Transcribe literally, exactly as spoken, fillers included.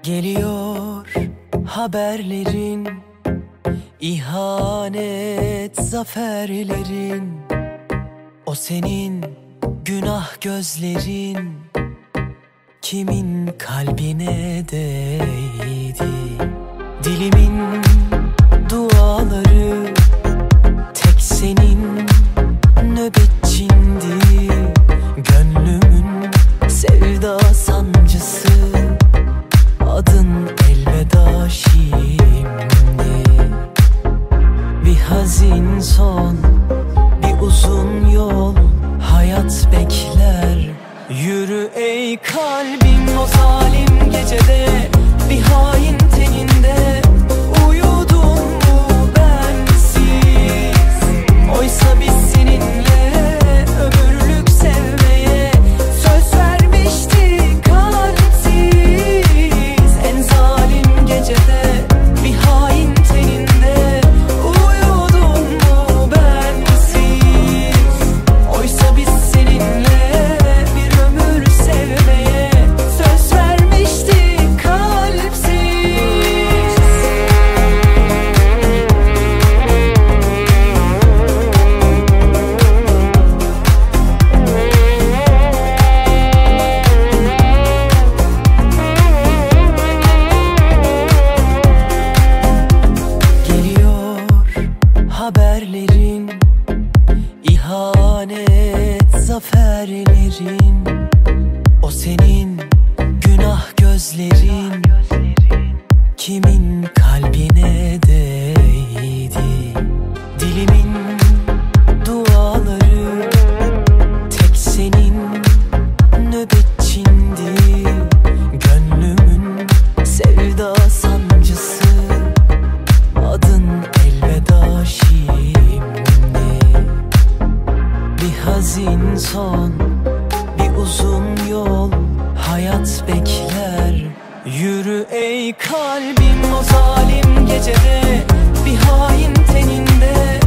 Geliyor haberlerin, ihanet zaferlerin. O senin günah gözlerin, kimin kalbine değdi? Dilimin duaları tek senin nöbetçindi. Gönlümün sevda sancısı, adın elveda şimdi. Bir hazin son, bir uzun yol, hayat bekler. Yürü ey kalbim o zalim gecede, bir hain teninde. Uyudun mu bensiz? Oysa biz seninle ömürlük sevmeye söz vermiştik kalpsiz. En zalim gecede, bir hain teninde. Uyudun mu bensiz? Oysa biz seninle bir ömür sevmeye söz vermiştik kalpsiz. Geliyor haberlerin, ihanet zaferlerin. O senin günah gözlerin, kimin kalbine değdi? Dilimin duaları tek senin nöbetçindi. Gönlümün sevda sancısı, adın elveda şimdi. Bir hazin son, bir uzun yol, hayat bekler. Yürü ey kalbim o zalim gecede, bir hain teninde.